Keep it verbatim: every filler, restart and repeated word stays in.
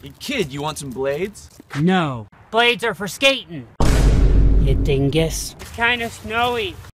Hey kid, you want some blades? No. Blades are for skating. You dingus. It's kinda snowy.